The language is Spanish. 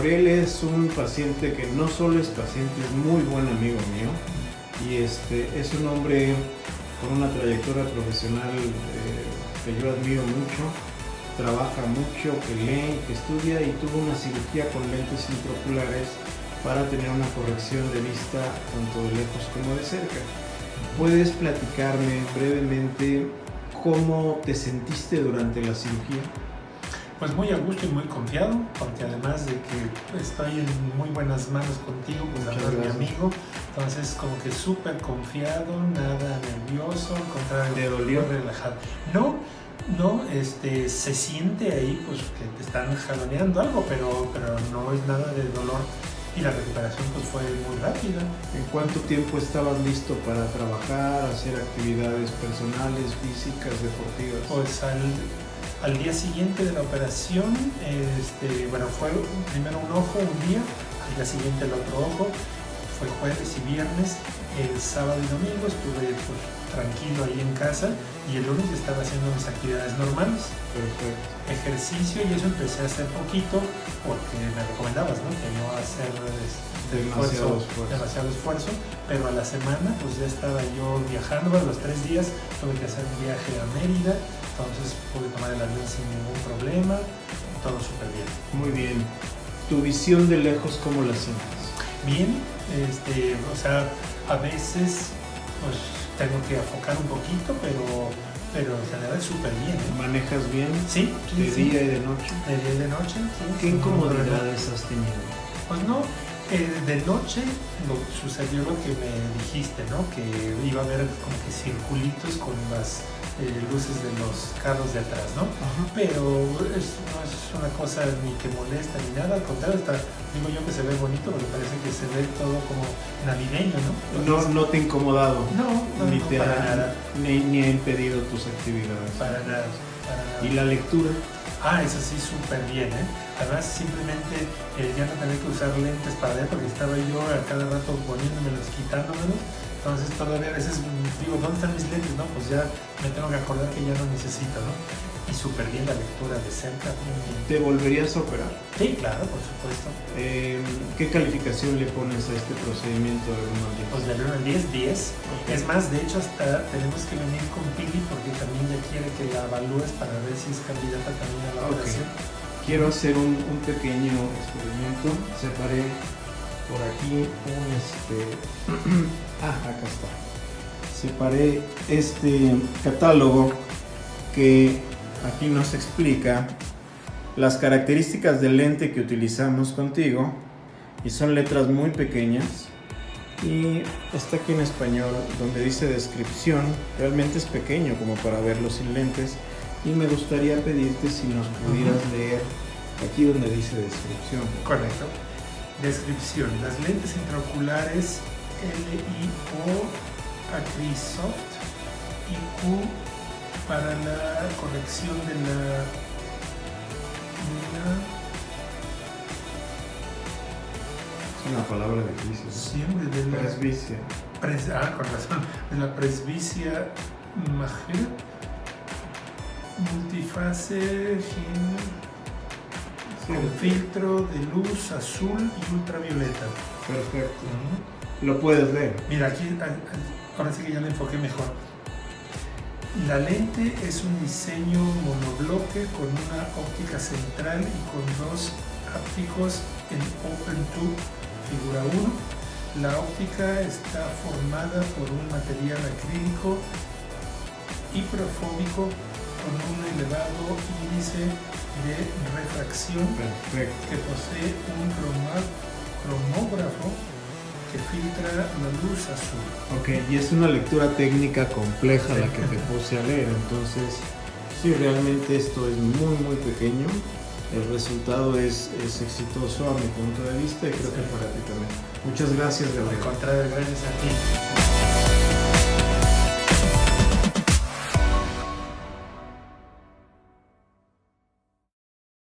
Gabriel es un paciente que no solo es paciente, es muy buen amigo mío y es un hombre con una trayectoria profesional que yo admiro mucho, trabaja mucho, que lee, que estudia y tuvo una cirugía con lentes intraoculares para tener una corrección de vista tanto de lejos como de cerca. ¿Puedes platicarme brevemente cómo te sentiste durante la cirugía? Pues muy a gusto y muy confiado, porque además de que estoy en muy buenas manos contigo, pues además mi amigo, entonces como que súper confiado, nada nervioso, al contrario, ¿te dolió? Relajado. No, se siente ahí pues que te están jaloneando algo, pero no es nada de dolor y la recuperación pues fue muy rápida. ¿En cuánto tiempo estabas listo para trabajar, hacer actividades personales, físicas, deportivas? Pues al día siguiente de la operación, fue primero un ojo un día, al día siguiente el otro ojo, fue jueves y viernes, el sábado y domingo estuve pues, tranquilo ahí en casa y el lunes estaba haciendo mis actividades normales. Perfecto. Ejercicio y eso empecé a hacer poquito porque me recomendabas, ¿no? Que no hacer demasiado esfuerzo, pero a la semana pues ya estaba yo viajando, bueno, los 3 días tuve que hacer un viaje a Mérida, entonces pude tomar el avión sin ningún problema, todo súper bien. Muy bien. ¿Tu visión de lejos cómo la sientes? Bien, a veces pues tengo que enfocar un poquito, pero en general súper bien. ¿Manejas bien? Sí. ¿De día y de noche? De día y de noche, sí. ¿Qué incomodidades has tenido? Pues no, de noche sucedió lo que me dijiste, ¿no? Que iba a haber como que circulitos con las luces de los carros de atrás, ¿no? Ajá. Pero no es una cosa ni que molesta ni nada, al contrario, digo yo que se ve bonito porque parece que se ve todo como navideño, ¿no? Entonces, No te ha incomodado. No, para nada. Ni ha impedido tus actividades. Para nada. ¿Y la lectura? Eso sí, súper bien, ¿eh? Además, simplemente ya no tenía que usar lentes para leer porque estaba yo a cada rato poniéndomelos, quitándomelos. Entonces, todavía a veces digo, ¿dónde están mis lentes? No, pues ya me tengo que acordar que ya no necesito, ¿no? Y súper bien la lectura de cerca. ¿Te volverías a operar? Sí, claro, por supuesto. ¿Qué calificación le pones a este procedimiento del 1 al 10? Pues del 1 al 10, 10. Okay. Es más, de hecho, hasta tenemos que venir con Pili porque también ya quiere que la evalúes para ver si es candidata también a la operación. Quiero hacer un pequeño experimento. Separé por aquí acá está. Separé este catálogo que aquí nos explica las características del lente que utilizamos contigo y son letras muy pequeñas y está aquí en español donde dice descripción. Realmente es pequeño como para verlo sin lentes y me gustaría pedirte si nos pudieras leer aquí donde dice descripción. Correcto. Descripción. Las lentes intraoculares LIO Acrisoft IQ para la corrección de la es una palabra difícil. siempre de la Presbicia. con razón, de la presbicia major multifase con filtro de luz azul y ultravioleta. Perfecto. Lo puedes leer. Mira, aquí ahora sí que ya le enfoqué mejor. La lente es un diseño monobloque con una óptica central y con 2 ápticos en Open Tube figura 1. La óptica está formada por un material acrílico hiperfóbico con un elevado índice de refracción. Perfecto. Que posee un cromógrafo que filtra la luz azul. Ok, y es una lectura técnica compleja la que te puse a leer, entonces sí, realmente esto es muy pequeño. El resultado es exitoso a mi punto de vista y creo que para ti también. Muchas gracias, Gabriel. Al contrario, gracias a ti.